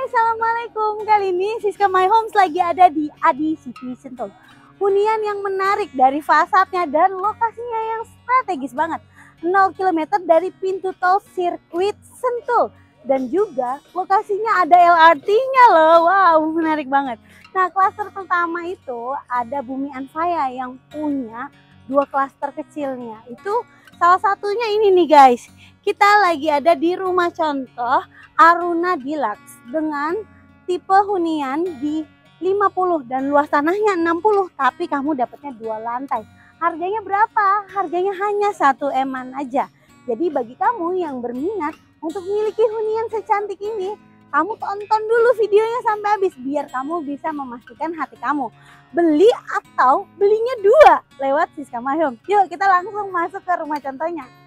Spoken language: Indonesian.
Assalamualaikum. Kali ini Siska My Homes lagi ada di Adi City Sentul. Hunian yang menarik dari fasadnya dan lokasinya yang strategis banget. 0 km dari pintu tol sirkuit Sentul. Dan juga lokasinya ada LRT-nya loh. Wow, menarik banget. Nah, klaster pertama itu ada Bumi Anfaya yang punya 2 klaster kecilnya. Itu salah satunya ini nih guys. Kita lagi ada di rumah contoh Aruna Deluxe dengan tipe hunian di 50 dan luas tanahnya 60, tapi kamu dapatnya 2 lantai. Harganya berapa? Harganya hanya 1 M-an aja. Jadi bagi kamu yang berminat untuk memiliki hunian secantik ini, kamu tonton dulu videonya sampai habis biar kamu bisa memastikan hati kamu. Beli atau belinya 2 lewat Siska My Home. Yuk kita langsung masuk ke rumah contohnya.